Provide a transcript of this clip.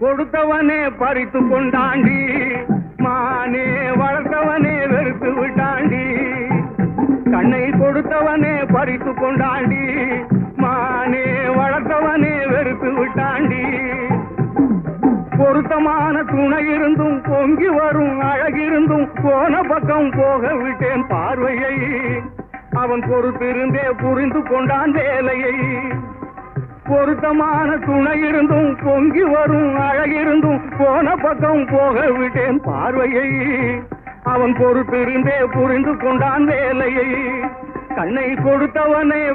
கொடுத்தவனே பறித்து கொண்டாண்டி, மானே வளர்த்தவனே வெறுத்து விட்டாண்டி. கண்ணை கொடுத்தவனே பறித்து கொண்டாண்டி, மானே வளர்த்தவனே வெறுத்து விட்டாண்டி. பொருத்தமான துணை இருந்தும் பொங்கி வரும் அழகிருந்தும் போன பக்கம் போக விட்டேன் பார்வையை. அவன் பொறுத்திருந்தே புரிந்து கொண்டான் வேலையை. பொருத்தமான துணை இருந்தும் பொங்கி வரும் அழகிருந்தும் போன பக்கம் போக விட்டேன் பார்வையை. அவன் பொறுத்திருந்தே புரிந்து கொண்டான் வேலையை. கண்ணை கொடுத்தவனே